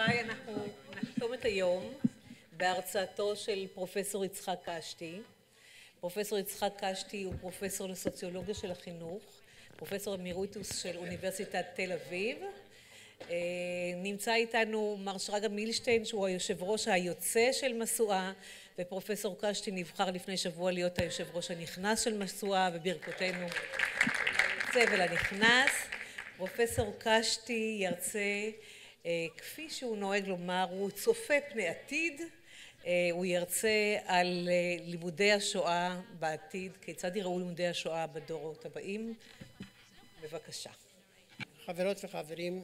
חבריי, אנחנו נחתום את היום בהרצאתו של פרופסור יצחק קשתי. פרופסור יצחק קשתי הוא פרופסור לסוציולוגיה של החינוך, פרופסור אמירוטוס של אוניברסיטת תל אביב. נמצא איתנו מר שרגא מילשטיין שהוא היושב ראש היוצא של משואה, ופרופסור קשתי נבחר לפני שבוע להיות היושב ראש הנכנס של משואה, וברכותינו צבל הנכנס. פרופסור קשתי ירצה, כפי שהוא נוהג לומר, הוא צופה פני עתיד. הוא ירצה על לימודי השואה בעתיד, כיצד יראו לימודי השואה בדורות הבאים. בבקשה. חברות וחברים,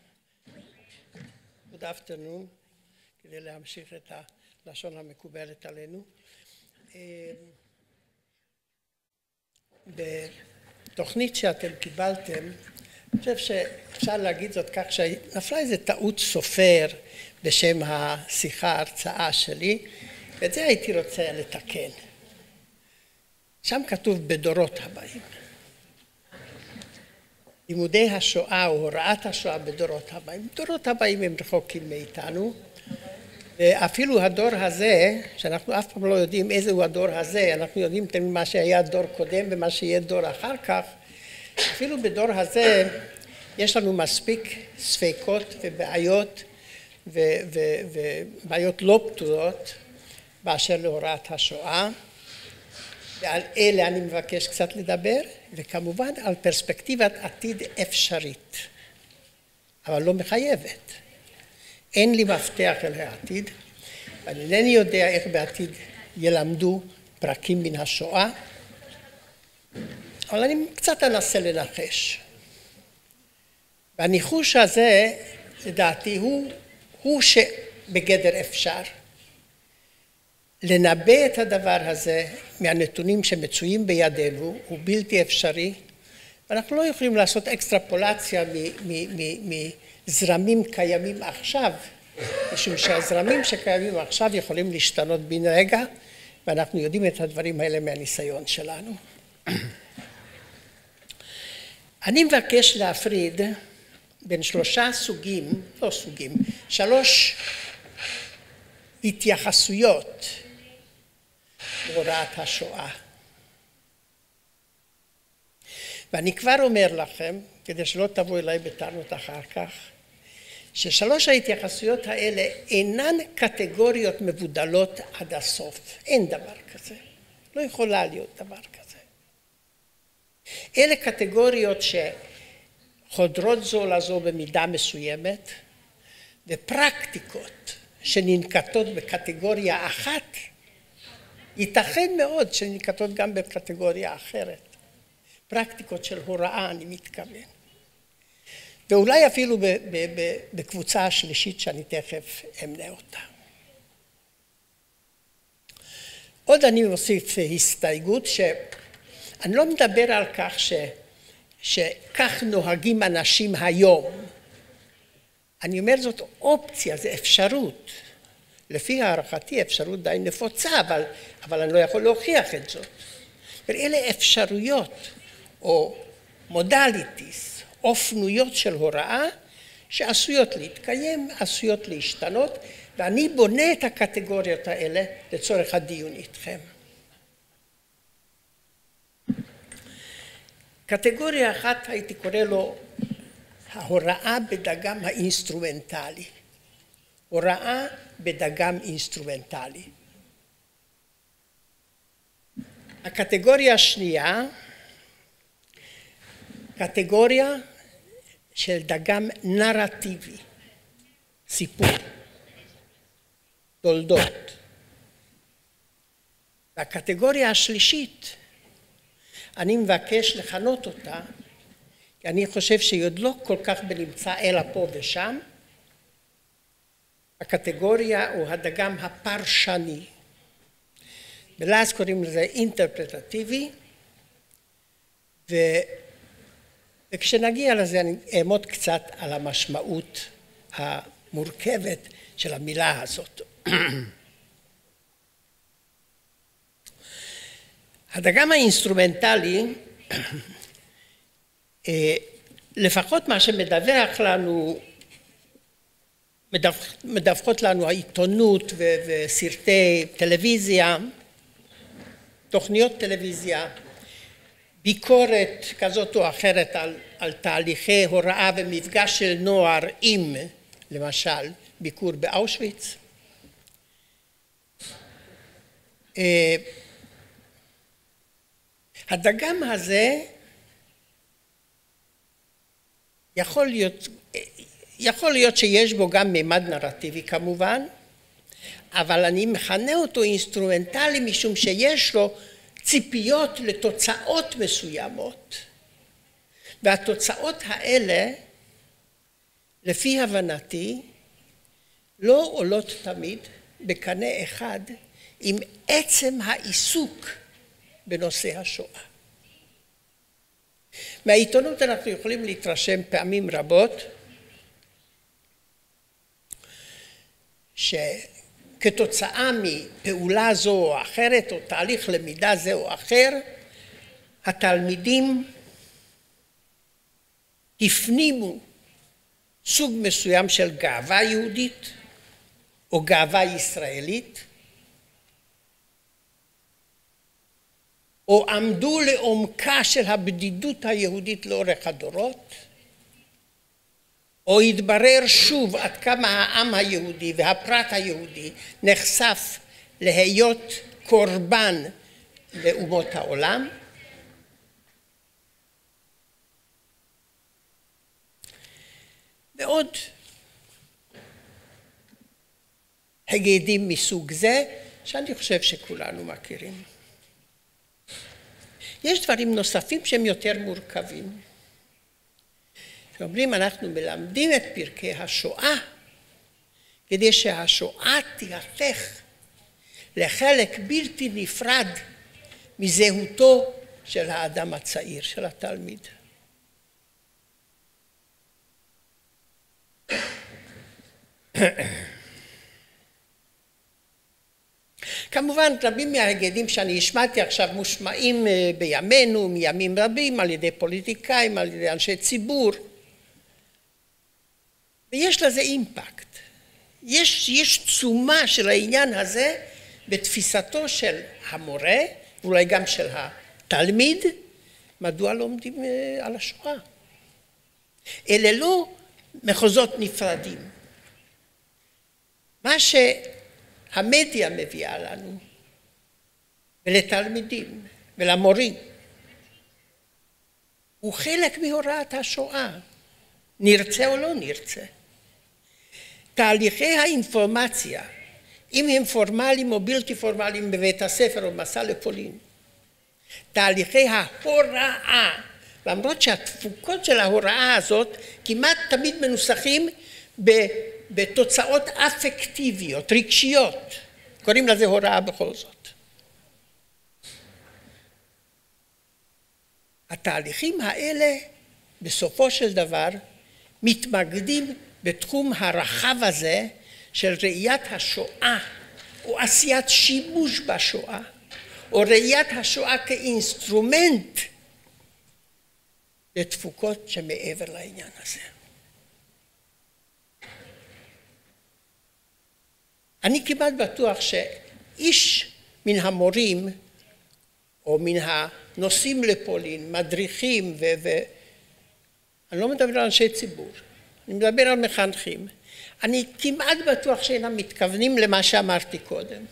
good afternoon, כדי להמשיך את הלשון המקובלת עלינו. בתוכנית שאתם קיבלתם, אני חושב שאפשר להגיד זאת כך שנפלה איזו טעות סופר בשם השיחה ההרצאה שלי, ואת זה הייתי רוצה לתקן. שם כתוב בדורות הבאים. לימודי השואה או הוראת השואה בדורות הבאים. דורות הבאים הם רחוקים מאיתנו, ואפילו הדור הזה, שאנחנו אף פעם לא יודעים איזה הוא הדור הזה, אנחנו יודעים מה שהיה דור קודם ומה שיהיה דור אחר כך, אפילו בדור הזה יש לנו מספיק ספקות ובעיות ובעיות לא פתורות באשר להוראת השואה, ועל אלה אני מבקש קצת לדבר, וכמובן על פרספקטיבת עתיד אפשרית, אבל לא מחייבת. אין לי מפתח אל העתיד, ואני אינני יודע איך בעתיד ילמדו פרקים מן השואה, אבל אני קצת אנסה לנחש. והניחוש הזה, לדעתי, הוא שבגדר אפשר. לנבא את הדבר הזה מהנתונים שמצויים בידינו הוא בלתי אפשרי, ואנחנו לא יכולים לעשות אקסטרפולציה מזרמים קיימים עכשיו, משום שהזרמים שקיימים עכשיו יכולים להשתנות בן רגע, ואנחנו יודעים את הדברים האלה מהניסיון שלנו. אני מבקש להפריד בין שלוש התייחסויות להוראת השואה. ואני כבר אומר לכם, כדי שלא תבואו אליי בטענות אחר כך, ששלוש ההתייחסויות האלה אינן קטגוריות מבודלות עד הסוף. אין דבר כזה. לא יכולה להיות דבר כזה. אלה קטגוריות שחודרות זו לזו במידה מסוימת, ופרקטיקות שננקטות בקטגוריה אחת, ייתכן מאוד שננקטות גם בקטגוריה אחרת. פרקטיקות של הוראה אני מתכוון. ואולי אפילו בקבוצה השלישית שאני תכף אמנה אותה. עוד אני מוסיף הסתייגות שאני לא מדבר על כך שכך נוהגים אנשים היום. אני אומר זאת אופציה, זה אפשרות. לפי הערכתי אפשרות די נפוצה, אבל אני לא יכול להוכיח את זאת. ואלה אפשרויות או מודליטיס, אופנויות של הוראה שעשויות להתקיים, עשויות להשתנות, ואני בונה את הקטגוריות האלה לצורך הדיון איתכם. קטגוריה אחת הייתי קורא לו ההוראה בדגם האינסטרומנטלי. הוראה בדגם אינסטרומנטלי. הקטגוריה השנייה, קטגוריה של דגם נרטיבי, סיפור, תולדות. והקטגוריה השלישית, אני מבקש לכנות אותה, כי אני חושב שהיא עוד לא כל כך בנמצא אלא פה ושם, הקטגוריה הוא הדגם הפרשני. בלעז קוראים לזה אינטרפרטטיבי, וכשנגיע לזה אני אעמוד קצת על המשמעות המורכבת של המילה הזאת. הדגם האינסטרומנטלי, לפחות מה שמדווח לנו מדווחות לנו העיתונות וסרטי טלוויזיה, תוכניות טלוויזיה, ביקורת כזאת או אחרת על תהליכי הוראה ומפגש של נוער עם, למשל, ביקור באושוויץ. הדגם הזה יכול להיות שיש בו גם ממד נרטיבי כמובן, אבל אני מכנה אותו אינסטרומנטלי משום שיש לו ציפיות לתוצאות מסוימות. והתוצאות האלה, לפי הבנתי, לא עולות תמיד בקנה אחד עם עצם העיסוק בנושא השואה. מהעיתונות אנחנו יכולים להתרשם פעמים רבות שכתוצאה מפעולה זו או אחרת או תהליך למידה זה או אחר, התלמידים הפנימו סוג מסוים של גאווה יהודית או גאווה ישראלית, או עמדו לעומקה של הבדידות היהודית לאורך הדורות, או התברר שוב עד כמה העם היהודי והפרט היהודי נחשף להיות קורבן לאומות העולם. ועוד היגדים מסוג זה שאני חושב שכולנו מכירים. יש דברים נוספים שהם יותר מורכבים. שאומרים אנחנו מלמדים את פרקי השואה כדי שהשואה תיהפך לחלק בלתי נפרד מזהותו של האדם הצעיר, של התלמיד. כמובן רבים מההיגדים שאני השמעתי עכשיו מושמעים בימינו, מימים רבים, על ידי פוליטיקאים, על ידי אנשי ציבור, ויש לזה אימפקט. יש תשומה של העניין הזה בתפיסתו של המורה, ואולי גם של התלמיד, מדוע לומדים על השואה. אלה לא מחוזות נפרדים. מה שהמדיה מביאה לנו, ולתלמידים, ולמורים, הוא חלק מהוראת השואה, נרצה או לא נרצה. תהליכי האינפורמציה, אם הם פורמליים או בלתי פורמליים בבית הספר או מסע לפולין, תהליכי ההוראה, למרות שהתפוקות של ההוראה הזאת כמעט תמיד מנוסחים בתוצאות אפקטיביות, רגשיות, קוראים לזה הוראה בכל זאת. התהליכים האלה בסופו של דבר מתמקדים בתחום הרחב הזה של ראיית השואה או עשיית שימוש בשואה או ראיית השואה כאינסטרומנט לתפוקות שמעבר לעניין הזה. אני כמעט בטוח שאיש מן המורים או מן הנוסעים לפולין, מדריכים אני לא מדבר על אנשי ציבור, אני מדבר על מחנכים. אני כמעט בטוח שאינם מתכוונים למה שאמרתי קודם.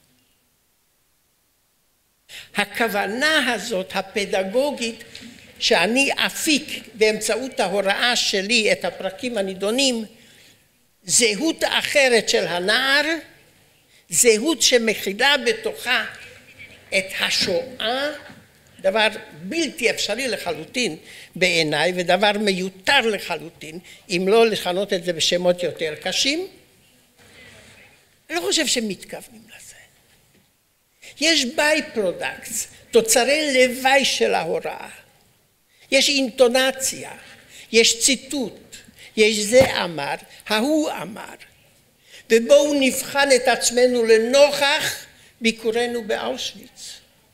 הכוונה הזאת, הפדגוגית, שאני אפיק באמצעות ההוראה שלי את הפרקים הנידונים, זהות אחרת של הנער, זהות שמכילה בתוכה את השואה, דבר בלתי אפשרי לחלוטין בעיניי, ודבר מיותר לחלוטין, אם לא לכנות את זה בשמות יותר קשים. אני לא חושב שמתכוונים לזה. יש ביי פרודקטס, תוצרי לוואי של ההוראה. יש אינטונציה, יש ציטוט, יש זה אמר, ההוא אמר. ובואו נבחן את עצמנו לנוכח ביקורנו באושוויץ.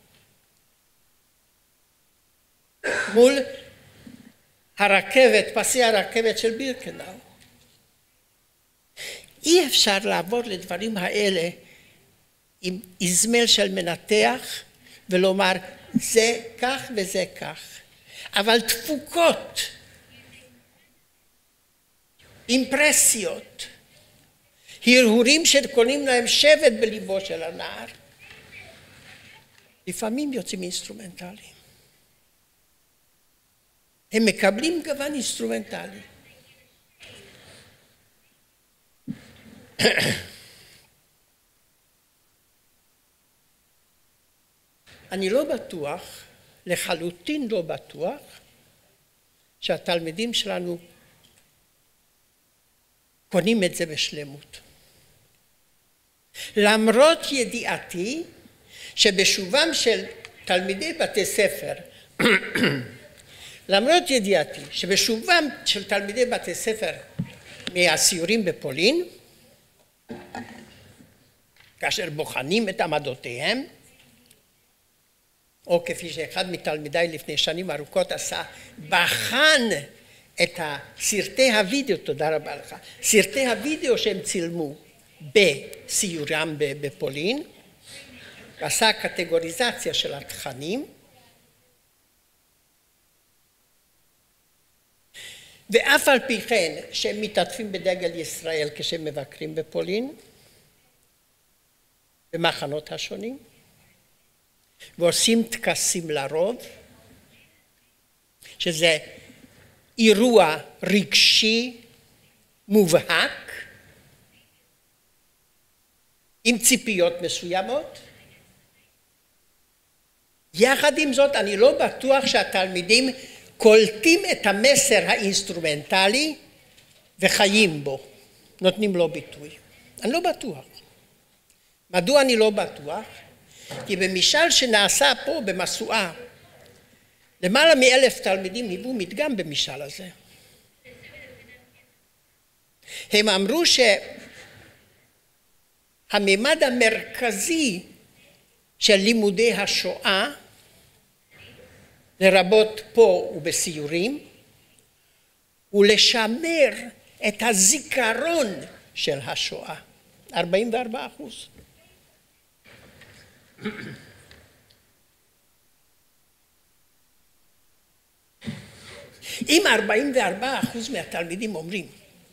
מול הרכבת, פסי הרכבת של בירקנאו. אי אפשר לעבור לדברים האלה עם איזמל של מנתח ולומר זה כך וזה כך. אבל תפוקות, אימפרסיות, הרהורים שקונים להם שבט בליבו של הנער, לפעמים יוצאים אינסטרומנטליים. הם מקבלים גוון אינסטרומנטלי. אני לא בטוח, לחלוטין לא בטוח, שהתלמידים שלנו קונים את זה בשלמות. למרות ידיעתי שבשובם של תלמידי בתי ספר, למרות ידיעתי שבשובם של תלמידי בתי ספר מהסיורים בפולין, כאשר בוחנים את עמדותיהם, או כפי שאחד מתלמידיי לפני שנים ארוכות עשה, בחן את סרטי הוידאו, תודה רבה לך, סרטי הוידאו שהם צילמו בסיורם בפולין, ועשה קטגוריזציה של התכנים, ואף על פי כן שהם מתעטפים בדגל ישראל כשהם מבקרים בפולין, במחנות השונים, ועושים טקסים לרוב, שזה אירוע רגשי מובהק, עם ציפיות מסוימות. יחד עם זאת, אני לא בטוח שהתלמידים קולטים את המסר האינסטרומנטלי וחיים בו, נותנים לו ביטוי. אני לא בטוח. מדוע אני לא בטוח? כי במשאל שנעשה פה במשואה, למעלה מ1,000 תלמידים היוו מדגם במשאל הזה. הם אמרו שהממד המרכזי של לימודי השואה, לרבות פה ובסיורים, הוא לשמר את הזיכרון של השואה, 44%. אם 44% מהתלמידים אומרים,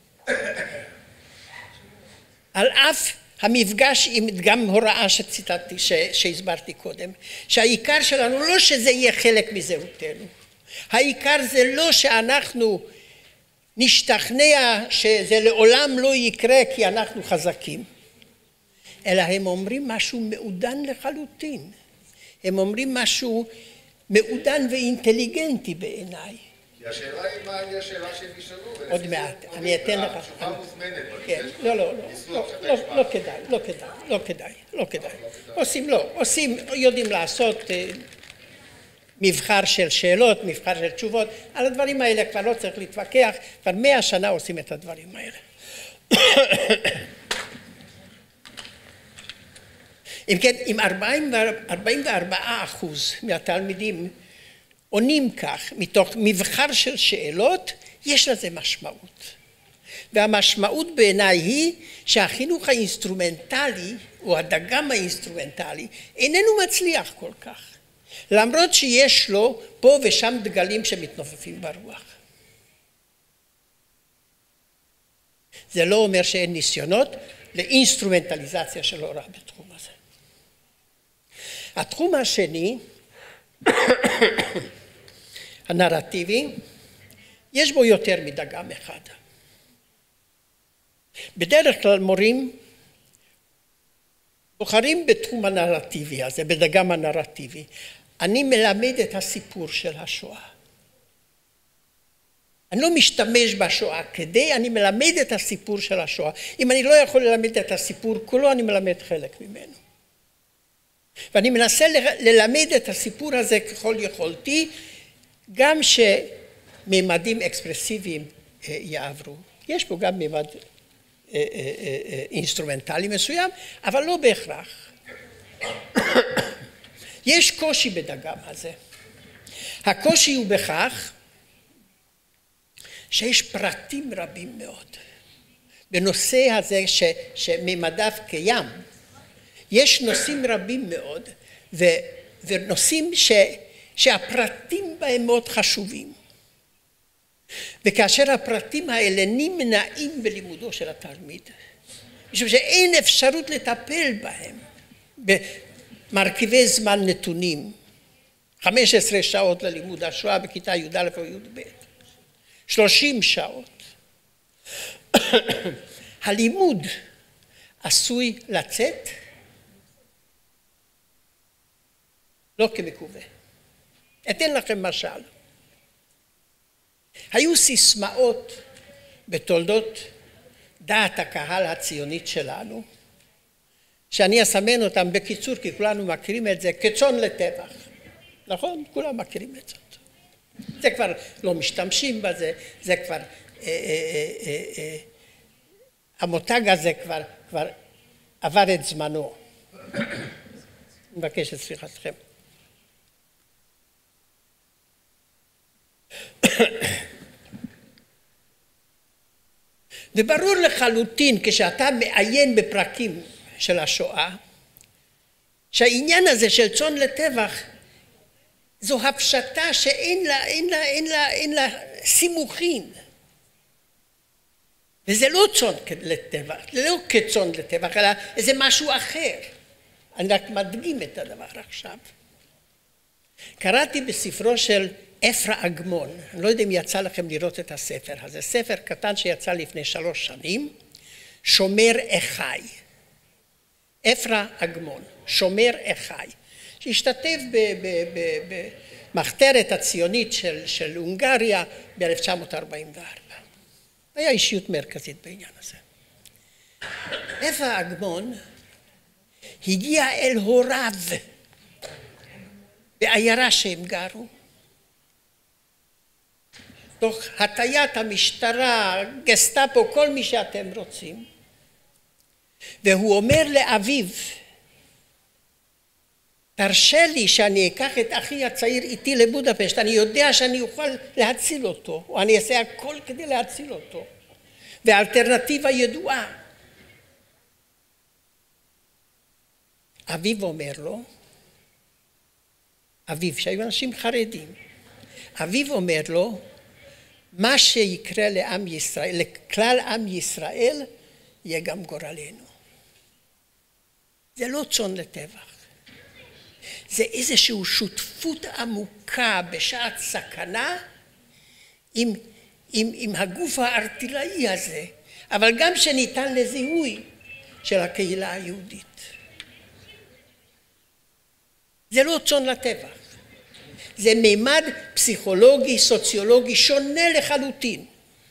על אף המפגש עם גם הוראה שציטטתי, שהסברתי קודם, שהעיקר שלנו לא שזה יהיה חלק מזהותנו, העיקר זה לא שאנחנו נשתכנע שזה לעולם לא יקרה כי אנחנו חזקים, אלא הם אומרים משהו מעודן לחלוטין, הם אומרים משהו מעודן ואינטליגנטי בעיניי. כי השאלה היא מה היא השאלה שהם נשאלו. עוד מעט, אני אתן לך. התשובה מוזמנת. כן, לא כדאי. עושים, יודעים לעשות מבחר של שאלות, מבחר של תשובות, על הדברים האלה כבר לא צריך להתווכח, כבר 100 שנה עושים את הדברים האלה. אם כן, אם 44% מהתלמידים עונים כך, מתוך מבחר של שאלות, יש לזה משמעות. והמשמעות בעיניי היא שהחינוך האינסטרומנטלי, או הדגם האינסטרומנטלי, איננו מצליח כל כך. למרות שיש לו פה ושם דגלים שמתנופפים ברוח. זה לא אומר שאין ניסיונות לאינסטרומנטליזציה של הוראה בתחום הזה. התחום השני, הנרטיבי, יש בו יותר מדגם אחד. בדרך כלל מורים בוחרים בתחום הנרטיבי הזה, בדגם הנרטיבי. אני מלמד את הסיפור של השואה. אני לא משתמש בשואה כדי, אני מלמד את הסיפור של השואה. אם אני לא יכול ללמד את הסיפור כולו, אני מלמד חלק ממנו. ואני מנסה ללמד את הסיפור הזה ככל יכולתי, גם שממדים אקספרסיביים יעברו. יש פה גם ממד אינסטרומנטלי מסוים, אבל לא בהכרח. יש קושי בדגם הזה. הקושי הוא בכך שיש פרטים רבים מאוד. בנושא הזה שממדיו קים. יש נושאים רבים מאוד, ונושאים שהפרטים בהם מאוד חשובים. וכאשר הפרטים האלה נמנעים בלימודו של התלמיד, משום שאין אפשרות לטפל בהם במרכיבי זמן נתונים, 15 שעות ללימוד השואה בכיתה י"א או י"ב, 30 שעות. הלימוד עשוי לצאת לא כמקווה. אתן לכם משל. היו סיסמאות בתולדות דעת הקהל הציונית שלנו, שאני אסמן אותם בקיצור, כי כולנו מכירים את זה, כצאן לטבח. נכון? כולם מכירים את זה. זה כבר לא משתמשים בזה, זה כבר, המותג הזה כבר עבר את זמנו. אני מבקש את סליחתכם. וברור לחלוטין כשאתה מעיין בפרקים של השואה, שהעניין הזה של צאן לטבח זו הפשטה שאין לה סימוכין. וזה לא צאן לטבח, זה לא כצאן לטבח, אלא זה משהו אחר. אני רק מדגים את הדבר עכשיו. קראתי בספרו של אפרה אגמון, אני לא יודע אם יצא לכם לראות את הספר הזה, ספר קטן שיצא לפני 3 שנים, שומר אחי. אפרה אגמון, שומר אחי, שהשתתף במחתרת הציונית של הונגריה ב-1944. היה אישיות מרכזית בעניין הזה. אפרה אגמון הגיע אל הוריו בעיירה שהם גרו, תוך הטיית המשטרה, גסטאפו, כל מי שאתם רוצים, והוא אומר לאביו, תרשה לי שאני אקח את אחי הצעיר איתי לבודפשט, אני יודע שאני אוכל להציל אותו, או אני אעשה הכל כדי להציל אותו, והאלטרנטיבה ידועה. אביו אומר לו, אביו, שהיו אנשים חרדים, אביו אומר לו, מה שיקרה לעם ישראל, לכלל עם ישראל, יהיה גם גורלנו. זה לא צאן לטבח. זה איזושהי שותפות עמוקה בשעת סכנה עם הגוף הארטילאי הזה, אבל גם שניתן לזיהוי של הקהילה היהודית. זה לא צאן לטבח. זה מימד פסיכולוגי, סוציולוגי, שונה לחלוטין.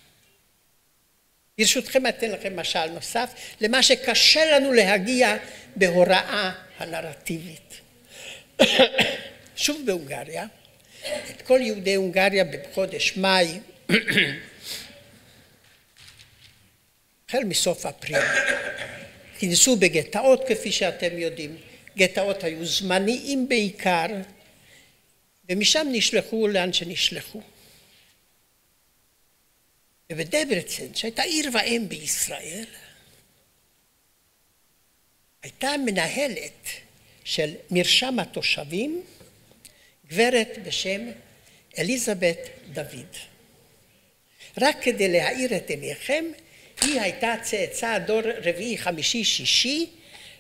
ברשותכם אתן לכם משל נוסף, למה שקשה לנו להגיע בהוראה הנרטיבית. שוב בהונגריה, את כל יהודי הונגריה בחודש מאי, החל מסוף אפריל, כינסו בגטאות כפי שאתם יודעים, גטאות היו זמניים בעיקר, ומשם נשלחו לאן שנשלחו. ובדברצן, שהייתה עיר ואם בישראל, הייתה מנהלת של מרשם התושבים, גברת בשם אליזבת דוד. רק כדי להאיר את עיניכם, היא הייתה צאצא דור רביעי, חמישי, שישי,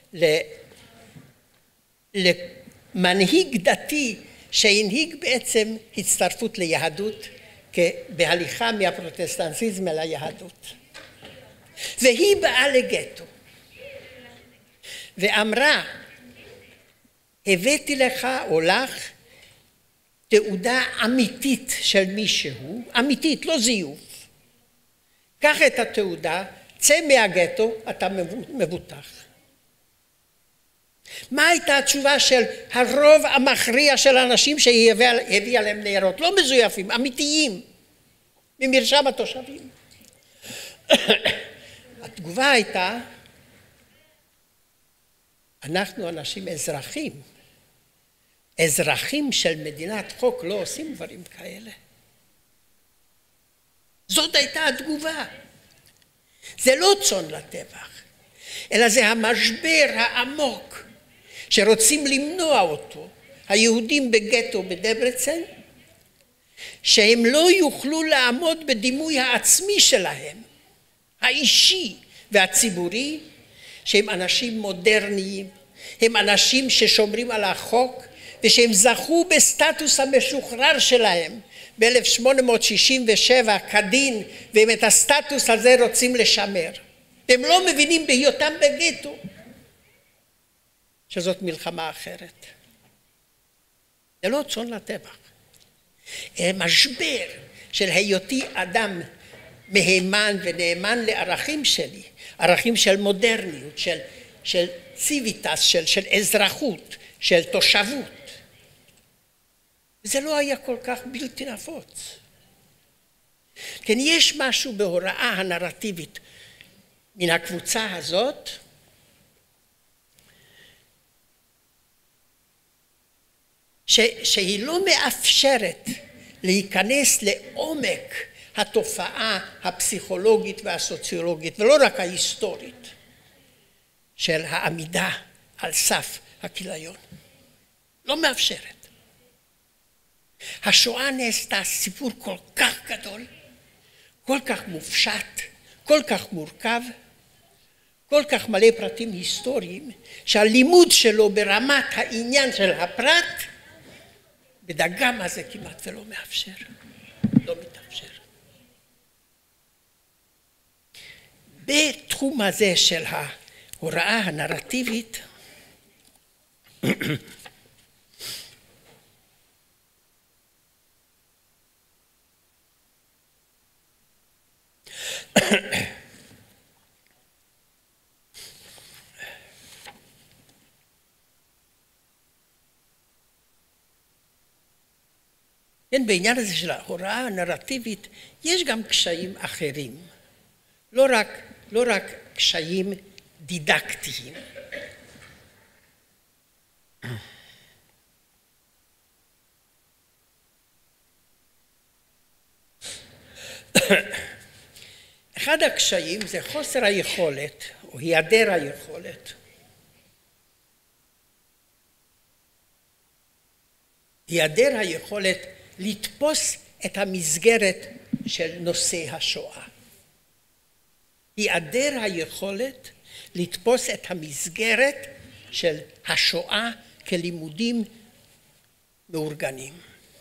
למנהיג דתי שהנהיג בעצם הצטרפות ליהדות בהליכה מהפרוטסטנטיזם אל היהדות. והיא באה לגטו ואמרה, הבאתי לך או לך תעודה אמיתית של מישהו, אמיתית, לא זיוף. קח את התעודה, צא מהגטו, אתה מבוטח. מה הייתה התשובה של הרוב המכריע של האנשים שהיא הביאה להם ניירות? לא מזויפים, אמיתיים, ממרשם התושבים. התגובה הייתה, אנחנו אנשים אזרחים, אזרחים של מדינת חוק לא עושים דברים כאלה. זאת הייתה התגובה. זה לא צאן לטבח, אלא זה המשבר העמוק שרוצים למנוע אותו, היהודים בגטו בדברצן, שהם לא יוכלו לעמוד בדימוי העצמי שלהם, האישי והציבורי, שהם אנשים מודרניים, הם אנשים ששומרים על החוק, ושהם זכו בסטטוס המשוחרר שלהם ב-1867 כדין, והם את הסטטוס הזה רוצים לשמר. הם לא מבינים בהיותם בגטו שזאת מלחמה אחרת. זה לא צאן לטבח. משבר של היותי אדם מהימן ונאמן לערכים שלי, ערכים של מודרניות, של ציוויטס, של אזרחות, של תושבות. זה לא היה כל כך בלתי נפוץ. כן, יש משהו בהוראה הנרטיבית מן הקבוצה הזאת, שהיא לא מאפשרת להיכנס לעומק התופעה הפסיכולוגית והסוציולוגית, ולא רק ההיסטורית, של העמידה על סף הכיליון. לא מאפשרת. השואה נעשתה סיפור כל כך גדול, כל כך מופשט, כל כך מורכב, כל כך מלא פרטים היסטוריים, שהלימוד שלו ברמת העניין של הפרט, בדגם הזה כמעט ולא מאפשר, לא מתאפשר. בתחום הזה של ההוראה הנרטיבית, כן, בעניין הזה של ההוראה הנרטיבית יש גם קשיים אחרים, לא רק קשיים דידקטיים. אחד הקשיים זה חוסר היכולת או היעדר היכולת. היעדר היכולת לתפוס את המסגרת של נושא השואה. היעדר היכולת לתפוס את המסגרת של השואה כלימודים מאורגנים.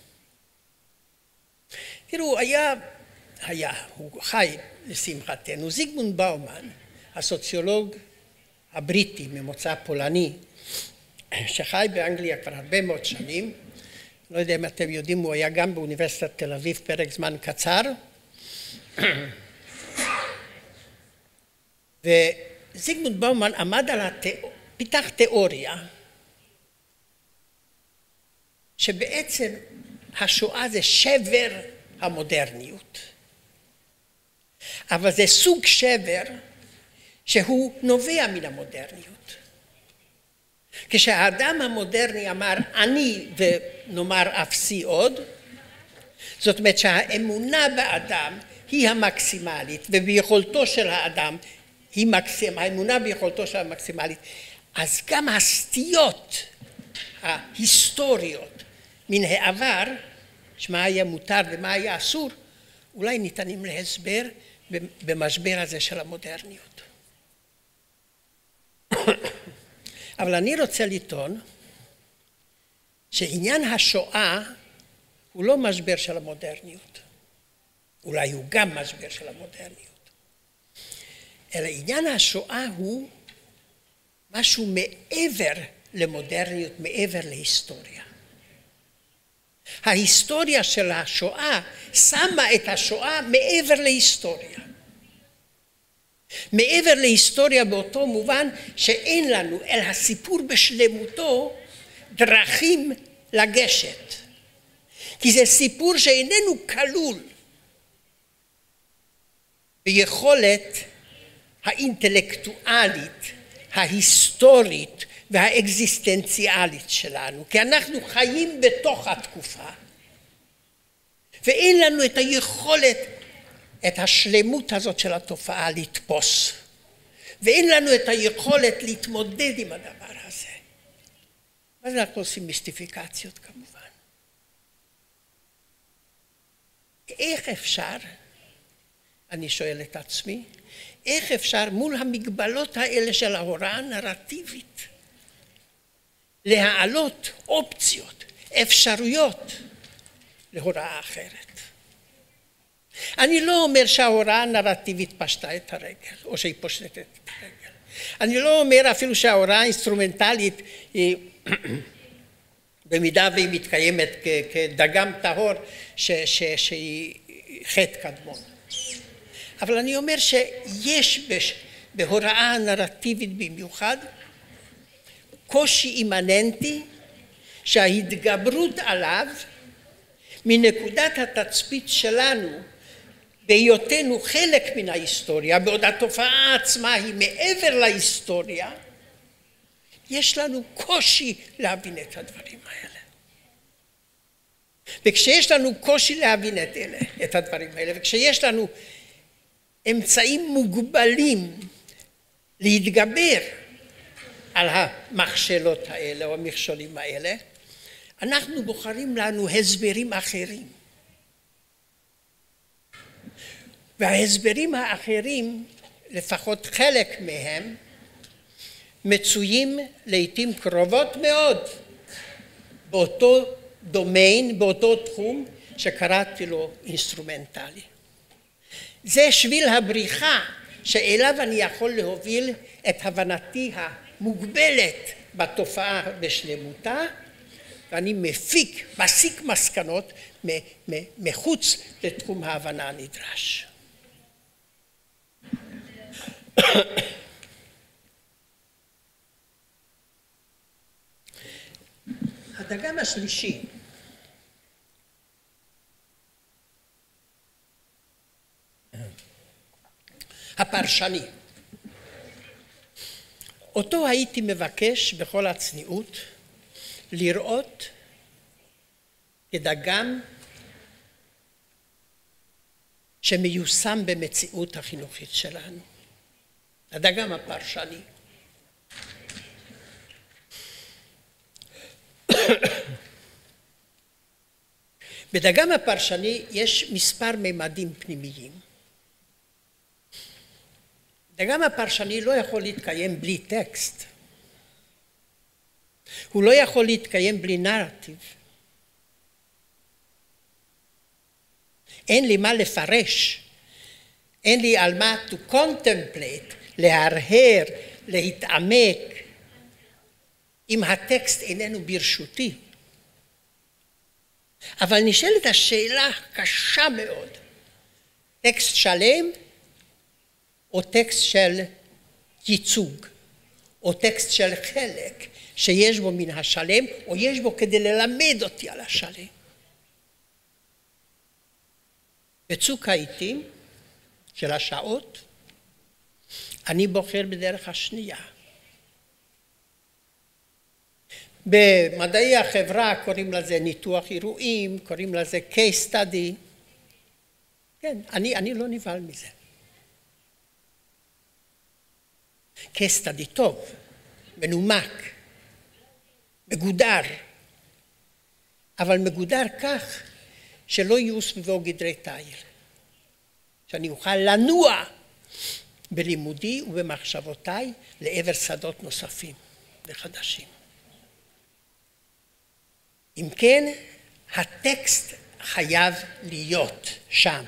תראו, הוא חי לשמחתנו, זיגמונד באומן, הסוציולוג הבריטי ממוצא פולני, שחי באנגליה כבר הרבה מאוד שנים, לא יודע אם אתם יודעים, הוא היה גם באוניברסיטת תל אביב פרק זמן קצר, וזיגמונד באומן פיתח תיאוריה, שבעצם השואה זה שבר המודרניות. אבל זה סוג שבר שהוא נובע מן המודרניות. כשהאדם המודרני אמר אני ונאמר אפסי עוד, זאת אומרת שהאמונה באדם היא המקסימלית וביכולתו של האדם היא האמונה ביכולתו של המקסימלית, אז גם הסטיות ההיסטוריות מן העבר, שמה היה מותר ומה היה אסור, אולי ניתנים להסבר במשבר הזה של המודרניות. אבל אני רוצה לטעון שעניין השואה הוא לא משבר של המודרניות. אולי הוא גם משבר של המודרניות. אלא עניין השואה הוא משהו מעבר למודרניות, מעבר להיסטוריה. ההיסטוריה של השואה שמה את השואה מעבר להיסטוריה. מעבר להיסטוריה באותו מובן שאין לנו אל הסיפור בשלמותו דרכים לגשת. כי זה סיפור שאיננו כלול ביכולת האינטלקטואלית, ההיסטורית והאקזיסטנציאלית שלנו. כי אנחנו חיים בתוך התקופה ואין לנו את היכולת את השלמות הזאת של התופעה לתפוס. ואין לנו את היכולת להתמודד עם הדבר הזה. אז אנחנו עושים מיסטיפיקציות כמובן. איך אפשר, אני שואל את עצמי, איך אפשר מול המגבלות האלה של ההוראה הנרטיבית להעלות אופציות, אפשרויות להוראה אחרת? אני לא אומר שההוראה הנרטיבית פשטה את הרגל, או שהיא פושטת את הרגל. אני לא אומר אפילו שההוראה האינסטרומנטלית היא, במידה והיא מתקיימת כדגם טהור, שהיא חטא קדמון. אבל אני אומר שיש בהוראה הנרטיבית במיוחד קושי אימננטי שההתגברות עליו מנקודת התצפית שלנו בהיותנו חלק מן ההיסטוריה, בעוד התופעה עצמה היא מעבר להיסטוריה, יש לנו קושי להבין את הדברים האלה. וכשיש לנו קושי להבין את הדברים האלה, וכשיש לנו אמצעים מוגבלים להתגבר על המכשלות האלה או המכשולים האלה, אנחנו בוחרים לנו הסברים אחרים. וההסברים האחרים, לפחות חלק מהם, מצויים לעתים קרובות מאוד באותו דומיין, באותו תחום שקראתי לו אינסטרומנטלי. זה שביל הבריחה שאליו אני יכול להוביל את הבנתי המוגבלת בתופעה בשלמותה, ואני מסיק מסקנות מחוץ לתחום ההבנה הנדרש. הדגם השלישי, הפרשני, אותו הייתי מבקש בכל הצניעות לראות כדגם שמיושם במציאות החינוכית שלנו. הדגם הפרשני. בדגם הפרשני יש מספר ממדים פנימיים. דגם הפרשני לא יכול להתקיים בלי טקסט. הוא לא יכול להתקיים בלי נרטיב. אין לי מה לפרש. אין לי על מה to contemplate, להרהר, להתעמק, אם הטקסט איננו ברשותי. אבל נשאלת השאלה קשה מאוד, טקסט שלם או טקסט של ייצוג, או טקסט של חלק שיש בו מן השלם, או יש בו כדי ללמד אותי על השלם. בצוק העיתים של השעות, אני בוחר בדרך השנייה. במדעי החברה קוראים לזה ניתוח אירועים, קוראים לזה case study. כן, אני לא נבהל מזה. case study טוב, מנומק, מגודר, אבל מגודר כך שלא יהיו סביבו גדרי תיל. שאני אוכל לנוע בלימודי ובמחשבותיי לעבר שדות נוספים וחדשים. אם כן, הטקסט חייב להיות שם.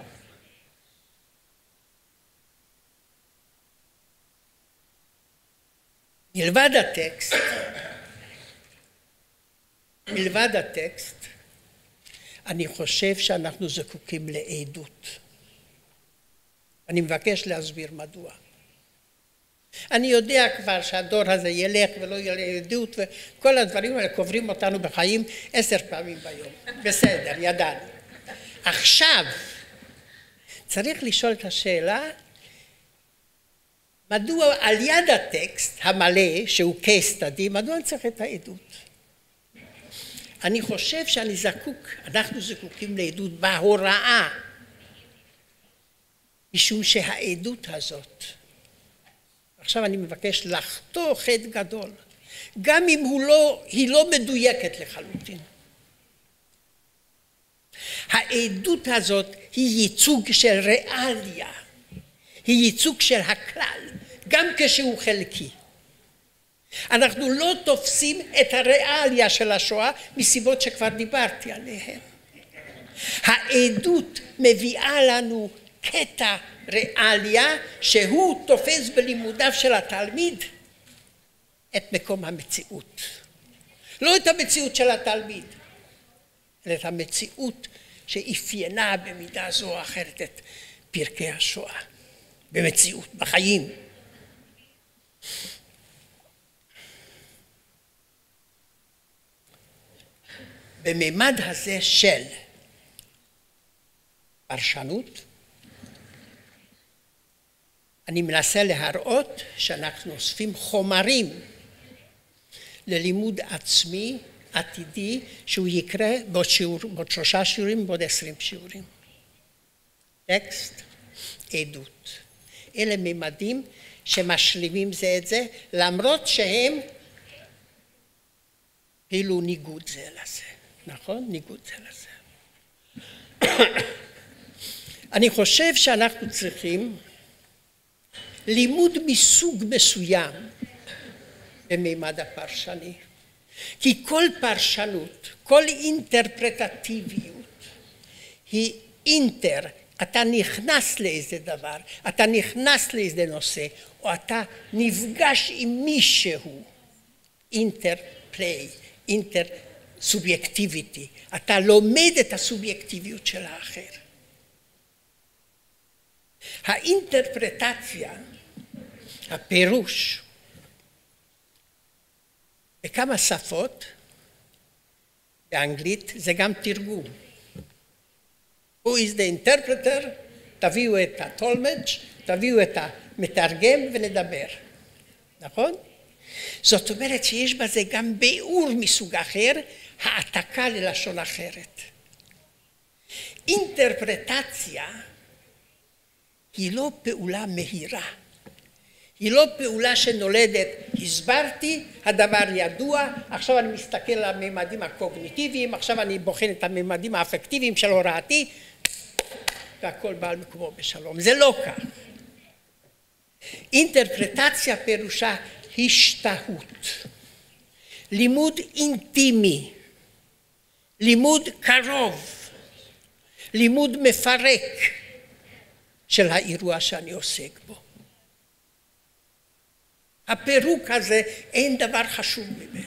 מלבד הטקסט, אני חושב שאנחנו זקוקים לעדות. אני מבקש להסביר מדוע. אני יודע כבר שהדור הזה ילך ולא יהיה עדות, וכל הדברים האלה קוברים אותנו בחיים 10 פעמים ביום. בסדר, ידענו. עכשיו צריך לשאול את השאלה, מדוע על יד הטקסט המלא, שהוא case study, מדוע אני צריך את העדות? אני חושב אנחנו זקוקים לעדות בהוראה. משום שהעדות הזאת, עכשיו אני מבקש לחתוך חטא גדול, גם אם היא לא מדויקת לחלוטין. העדות הזאת היא ייצוג של ריאליה, היא ייצוג של הכלל, גם כשהוא חלקי. אנחנו לא תופסים את הריאליה של השואה מסיבות שכבר דיברתי עליהן. העדות מביאה לנו קטע ריאליה שהוא תופס בלימודיו של התלמיד את מקום המציאות. לא את המציאות של התלמיד, אלא את המציאות שאפיינה במידה זו או אחרת את פרקי השואה, במציאות, בחיים. בממד הזה של פרשנות, אני מנסה להראות שאנחנו אוספים חומרים ללימוד עצמי עתידי שהוא יקרה בעוד 3 שיעורים, בעוד 20 שיעורים. טקסט, עדות. אלה ממדים שמשלימים זה את זה, למרות שהם כאילו ניגוד זה לזה. נכון? ניגוד זה לזה. אני חושב שאנחנו צריכים לימוד מסוג מסוים בממד הפרשני. כי כל פרשנות, כל אינטרפרטטיביות היא אתה נכנס לאיזה דבר, אתה נכנס לאיזה נושא, או אתה נפגש עם מישהו, אינטרפליי, סובייקטיביטי, אתה לומד את הסובייקטיביות של האחר. האינטרפרטציה, הפירוש, בכמה שפות, באנגלית זה גם תרגום. Who is the interpreter? תביאו את התולמג', תביאו את המתרגם ונדבר. נכון? זאת אומרת שיש בזה גם ביאור מסוג אחר, העתקה ללשון אחרת. אינטרפרטציה היא לא פעולה מהירה. היא לא פעולה שנולדת, הסברתי, הדבר ידוע, עכשיו אני מסתכל על הממדים הקוגניטיביים, עכשיו אני בוחן את הממדים האפקטיביים של הוראתי, והכל בא על מקומו בשלום. זה לא כך. אינטרפרטציה פירושה השתהות, לימוד אינטימי, לימוד קרוב, לימוד מפרק של האירוע שאני עוסק בו. הפירוק הזה אין דבר חשוב ממנו.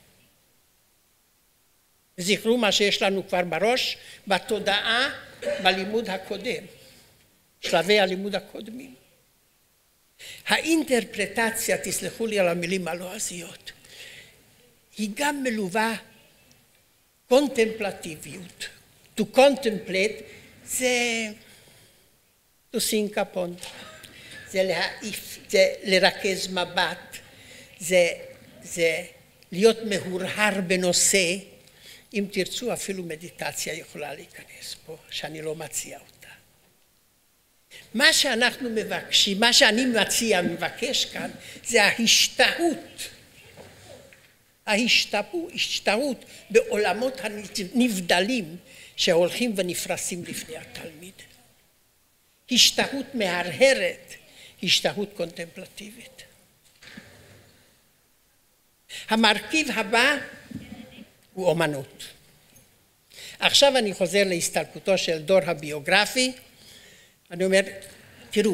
זכרו מה שיש לנו כבר בראש, בתודעה, בלימוד הקודם, שלבי הלימוד הקודמים. האינטרפרטציה, תסלחו לי על המילים הלועזיות, היא גם מלווה קונטמפלטיביות. To contemplate זה to think upon. זה להעיף, זה לרכז מבט, זה להיות מהורהר בנושא, אם תרצו אפילו מדיטציה יכולה להיכנס פה, שאני לא מציע אותה. מה שאנחנו מבקשים, מה שאני מבקש כאן, זה ההשתהות בעולמות הנבדלים שהולכים ונפרסים לפני התלמיד. השתהות מהרהרת, השתהות קונטמפלטיבית. המרכיב הבא הוא אומנות. עכשיו אני חוזר להסתלקותו של דור הביוגרפי. אני אומר, תראו,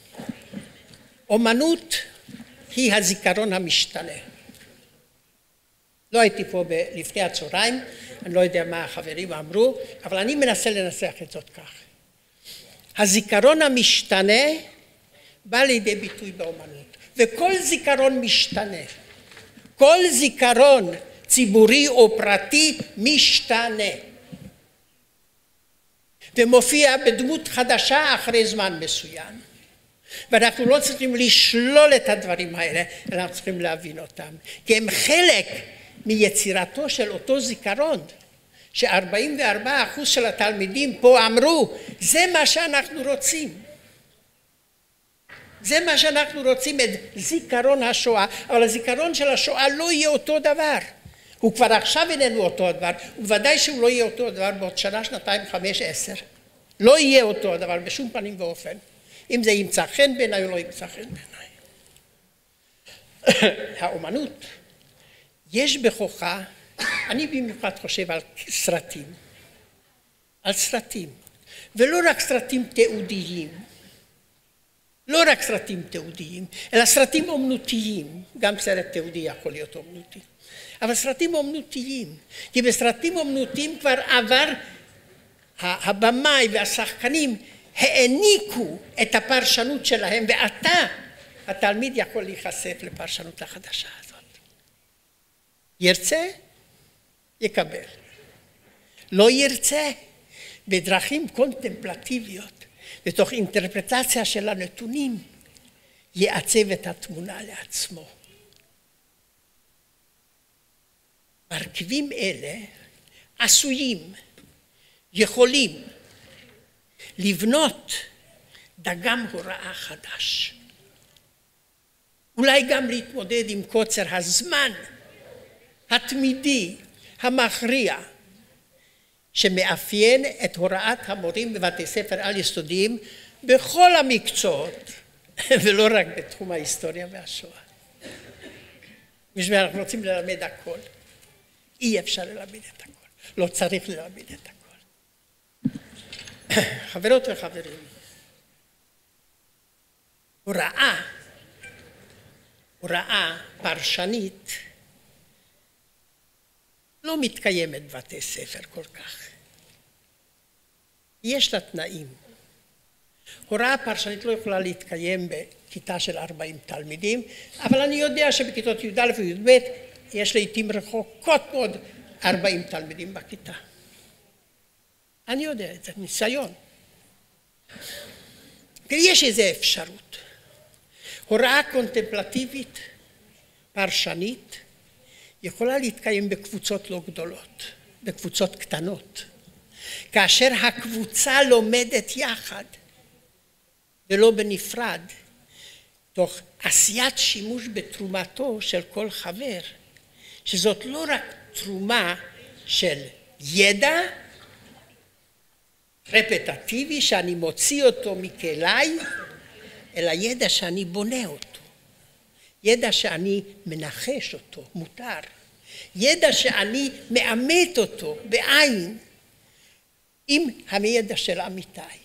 אומנות היא הזיכרון המשתנה. לא הייתי פה לפני הצהריים, אני לא יודע מה החברים אמרו, אבל אני מנסה לנסח את זאת כך. הזיכרון המשתנה בא לידי ביטוי באומנות, וכל זיכרון משתנה. כל זיכרון ציבורי או פרטי משתנה. ומופיע בדמות חדשה אחרי זמן מסוים. ואנחנו לא צריכים לשלול את הדברים האלה, אנחנו צריכים להבין אותם. כי הם חלק מיצירתו של אותו זיכרון, ש44% של התלמידים פה אמרו, זה מה שאנחנו רוצים. זה מה שאנחנו רוצים, את זיכרון השואה, אבל הזיכרון של השואה לא יהיה אותו דבר. הוא כבר עכשיו איננו אותו דבר, ובוודאי שהוא לא יהיה אותו דבר בעוד שנה, שנתיים, 5, 10. לא יהיה אותו דבר בשום פנים ואופן. אם זה ימצא חן בעיניי או לא ימצא חן בעיניי. האומנות, יש בכוחה, אני במיוחד חושב על סרטים. על סרטים. ולא רק סרטים תיעודיים. לא רק סרטים תיעודיים, אלא סרטים אומנותיים. גם סרט תיעודי יכול להיות אומנותי. אבל סרטים אומנותיים. כי בסרטים אומנותיים כבר עבר הבמאי והשחקנים העניקו את הפרשנות שלהם, ואתה, התלמיד, יכול להיחשף לפרשנות החדשה הזאת. ירצה, יקבל. לא ירצה, בדרכים קונטמפלטיביות, בתוך אינטרפרטציה של הנתונים, יעצב את התמונה לעצמו. מרכיבים אלה עשויים, יכולים לבנות דגם הוראה חדש. אולי גם להתמודד עם קוצר הזמן התמידי, המכריע, שמאפיין את הוראת המורים בבתי ספר על יסודיים בכל המקצועות, ולא רק בתחום ההיסטוריה והשואה. בשביל אנחנו רוצים ללמד הכל. אי אפשר ללמד את הכל. לא צריך ללמד את הכל. חברות וחברים, הוראה פרשנית לא מתקיימת בבתי ספר כל כך. יש לה תנאים. הוראה פרשנית לא יכולה להתקיים בכיתה של 40 תלמידים, אבל אני יודע שבכיתות י"א וי"ב יש לעתים רחוקות מאוד 40 תלמידים בכיתה. אני יודע את זה, ניסיון. יש איזו אפשרות. הוראה קונטמפלטיבית, פרשנית, יכולה להתקיים בקבוצות לא גדולות, בקבוצות קטנות. כאשר הקבוצה לומדת יחד, ולא בנפרד, תוך עשיית שימוש בתרומתו של כל חבר, שזאת לא רק תרומה של ידע רפטטיבי שאני מוציא אותו מכליי, אלא ידע שאני בונה אותו. ידע שאני מנחש אותו, מותר. ידע שאני מאמת אותו בעין עם הידע של עמיתיי.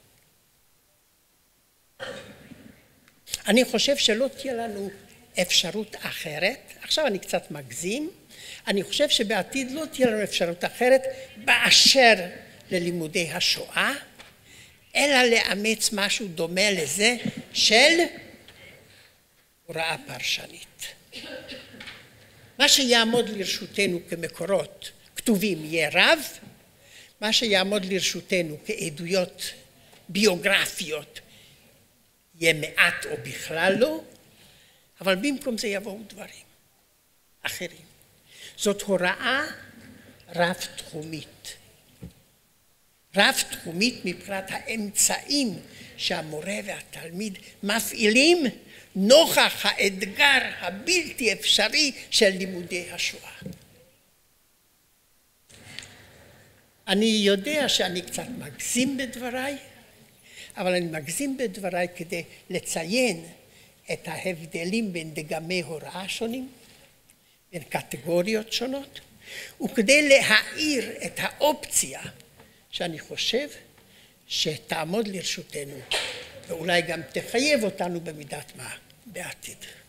אני חושב שלא תהיה לנו אפשרות אחרת, עכשיו אני קצת מגזים, אני חושב שבעתיד לא תהיה לנו אפשרות אחרת באשר ללימודי השואה, אלא לאמץ משהו דומה לזה של הוראה פרשנית. מה שיעמוד לרשותנו כמקורות כתובים יהיה רב, מה שיעמוד לרשותנו כעדויות ביוגרפיות יהיה מעט או בכלל לא, אבל במקום זה יבואו דברים אחרים. זאת הוראה רב-תחומית. רב-תחומית מבחינת האמצעים שהמורה והתלמיד מפעילים נוכח האתגר הבלתי אפשרי של לימודי השואה. אני יודע שאני קצת מגזים בדבריי, אבל אני מגזים בדבריי כדי לציין את ההבדלים בין דגמי הוראה שונים, בין קטגוריות שונות, וכדי להאיר את האופציה שאני חושב שתעמוד לרשותנו, ואולי גם תחייב אותנו במידת מה בעתיד.